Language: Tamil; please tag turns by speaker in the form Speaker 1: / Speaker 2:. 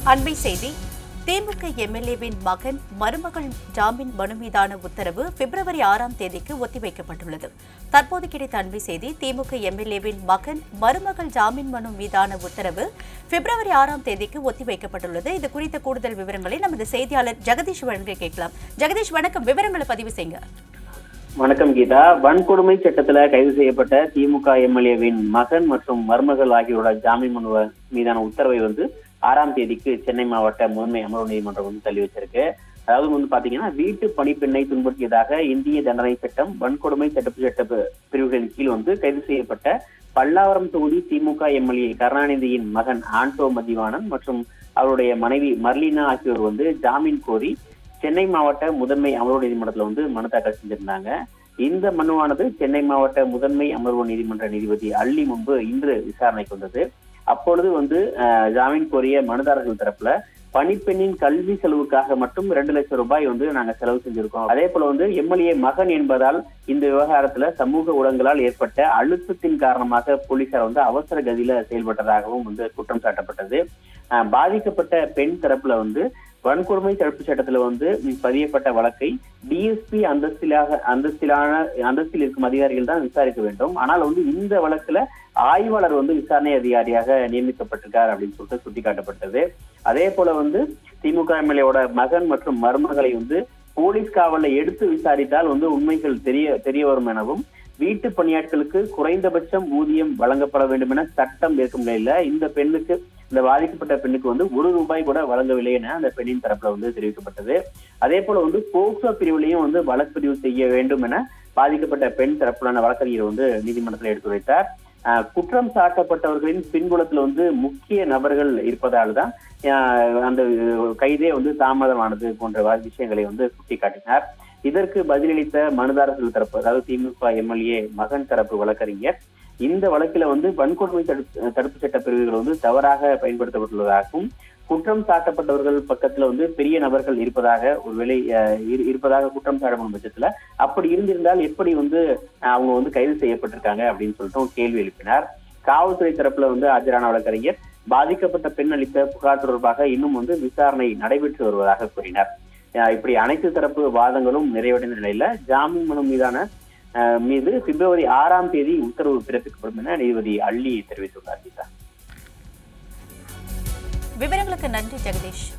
Speaker 1: அண்மை செய்தி. திமுக எம்எல்ஏவின் மகன் மருமகள் ஜாமீன் மனு மீதான உத்தரவு பிப்ரவரி 6ஆம் தேதிக்கு ஒத்திவைக்கப்பட்டுள்ளது. தற்போது கிடைத்த அண்மை செய்தி. திமுக எம்எல்ஏவின் மகன் மருமகள் ஜாமீன் மனு மீதான உத்தரவு பிப்ரவரி 6ஆம் தேதிக்கு ஒத்திவைக்கப்பட்டுள்ளது. இது குறித்த கூடுதல் விவரங்களை நமது செய்தியாளர் ஜெகதீஷ் வழங்க கேட்கலாம். ஜெகதீஷ், வணக்கம். விவரங்களை பதிவு செய்யுங்க.
Speaker 2: வணக்கம் கீதா. வன்கொடுமை சட்டத்துல கைது செய்யப்பட்ட திமுக எம்எல்ஏவின் மகன் மற்றும் மருமகள் ஆகியோரோட ஜாமீன் மனு மீதான உத்தரவை 6ஆம் தேதிக்கு சென்னை மாவட்ட முதன்மை அமர்வு நீதிமன்றம் தள்ளி வச்சிருக்கு. அதாவது பாத்தீங்கன்னா, வீட்டு பணிப்பெண்ணை துன்புறுத்தியதாக இந்திய தண்டனை சட்டம் வன்கொடுமை தடுப்பு சட்ட பிரிவுகளின் கீழ் கைது செய்யப்பட்ட பல்லாவரம் தொகுதி திமுக எம்எல்ஏ கருணாநிதியின் மகன் ஆண்டோ மதிவாணன் மற்றும் அவருடைய மனைவி மர்லினா ஆகியோர் ஜாமீன் கோரி சென்னை மாவட்ட முதன்மை அமர்வு நீதிமன்றத்துல மனு தாக்கல் செஞ்சிருந்தாங்க. இந்த மனுவானது சென்னை மாவட்ட முதன்மை அமர்வு நீதிமன்ற நீதிபதி அள்ளி முன்பு இன்று விசாரணைக்கு வந்தது. அப்பொழுது ஜாமீன் கோரிய மனுதாரர்கள் தரப்புல பணிப்பெண்ணின் கல்வி செலவுக்காக மட்டும் 2 லட்சம் ரூபாய் நாங்க செலவு செஞ்சிருக்கோம். அதே போல எம்எல்ஏ மகன் என்பதால் இந்த விவகாரத்துல சமூக ஊடகங்களால் ஏற்பட்ட அழுத்தத்தின் காரணமாக போலீசார் அவசர கதியில செயல்பட்டதாகவும் குற்றம் சாட்டப்பட்டது. பாதிக்கப்பட்ட பெண் தரப்புல வன்கொடுமை தடுப்பு சட்டத்துல பதியப்பட்ட வழக்கை டிஎஸ்பி அந்தஸ்தில் இருக்கும் அதிகாரிகள் தான் விசாரிக்க வேண்டும். ஆனால் இந்த வழக்குல ஆய்வாளர் விசாரணை அதிகாரியாக நியமிக்கப்பட்டிருக்கார் அப்படின்னு சொல்லிட்டு சுட்டிக்காட்டப்பட்டது. அதே போல திமுக எம்எல்ஏவோட மகன் மற்றும் மருமகளை போலீஸ் காவலை எடுத்து விசாரித்தால் உண்மைகள் தெரிய வரும் எனவும், வீட்டு பணியாட்களுக்கு குறைந்தபட்சம் ஊதியம் வழங்கப்பட வேண்டும் என சட்டம் இருக்கும் நிலையில இந்த பாதிக்கப்பட்ட பெண்ணுக்கு 1 ரூபாய் கூட வழங்கவில்லை என அந்த பெண்ணின் தரப்புல தெரிவிக்கப்பட்டது. அதே போல போக்சோ பிரிவுலையும் வழக்குப்பதிவு செய்ய வேண்டும் என பாதிக்கப்பட்ட பெண் தரப்புலான வழக்கறிஞர் நீதிமன்றத்தில் எடுத்துரைத்தார். குற்றம் சாட்டப்பட்டவர்களின் பின்புலத்துல முக்கிய நபர்கள் இருப்பதால் தான் அந்த கைதே தாமதமானது போன்ற விஷயங்களை சுட்டிக்காட்டினார். இதற்கு பதிலளித்த மனுதாரர்கள் தரப்பு, அதாவது திமுக எம்எல்ஏ மகன் தரப்பு வழக்கறிஞர், இந்த வழக்கில வன்கொடுமை தடுப்பு சட்ட பிரிவுகள் தவறாக பயன்படுத்தப்பட்டுள்ளதாகவும், குற்றம் சாட்டப்பட்டவர்கள் பக்கத்துல பெரிய நபர்கள் இருப்பதாக குற்றம் சாட்டப்படும் பட்சத்துல அப்படி இருந்திருந்தால் எப்படி அவங்க கைது செய்யப்பட்டிருக்காங்க அப்படின்னு சொல்லிட்டு கேள்வி எழுப்பினார். காவல்துறை தரப்புல ஆஜரான வழக்கறிஞர் பாதிக்கப்பட்ட பெண் அளித்த புகார் தொடர்பாக இன்னும் விசாரணை நடைபெற்று வருவதாக கூறினார். இப்படி அனைத்து தரப்பு வாதங்களும் நிறைவடைந்த நிலையில ஜாமீன் மனு மீது பிப்ரவரி 6ஆம் தேதி உத்தரவு பிறப்பிக்கப்படும் என நீதிபதி அள்ளி தெரிவித்துள்ளார்.
Speaker 1: விவரங்களுக்கு நன்றி ஜெகதீஷ்.